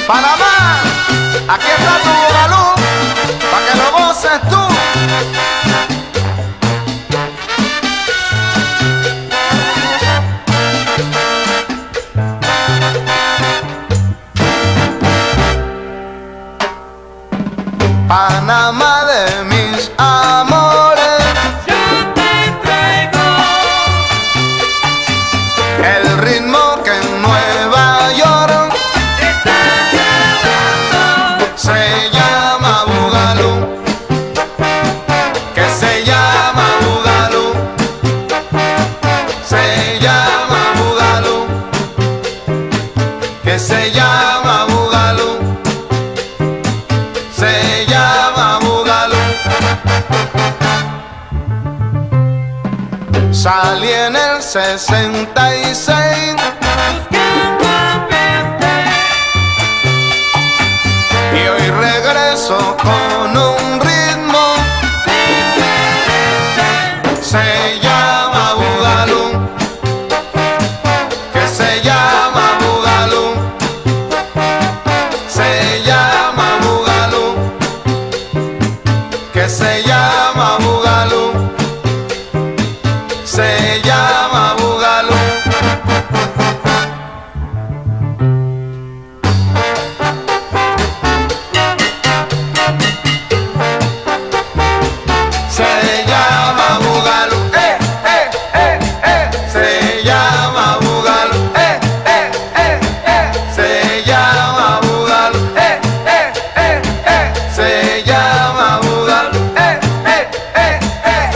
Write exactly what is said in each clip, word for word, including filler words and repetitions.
Panamá, aquí está tu bugalú, pa' que lo goces tú. Panamá de mis amores, yo te traigo el ritmo que en Nueva York te están grabando. se llama bugalú, que se llama bugalú, se llama bugalú, que se llama bugalú, se llama bugalú. Salí en el sesenta y seis Buscando a verte, y hoy regreso con un ritmo, diferente. se llama bugalú, que se llama bugalú, se llama bugalú, que se llama bugalú, se llama bugalú. Se llama bugalú, eh, eh, eh, eh. Se llama bugalú, eh, eh, eh, eh. Se llama bugalú, eh, eh, eh, eh. Se llama bugalú, eh, eh, eh, eh.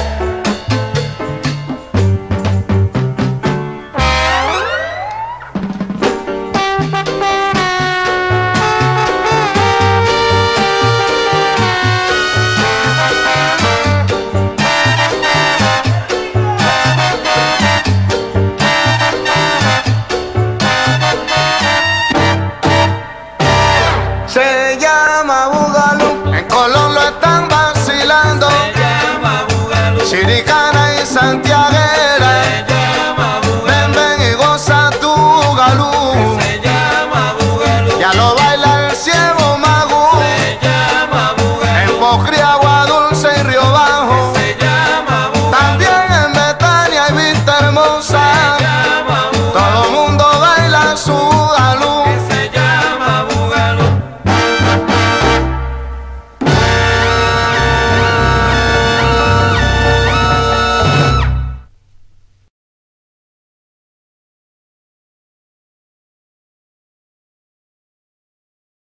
Se llama bugalú, en Colón lo están vacilando, Se llama bugalú, Chiricana y Santiaguera. se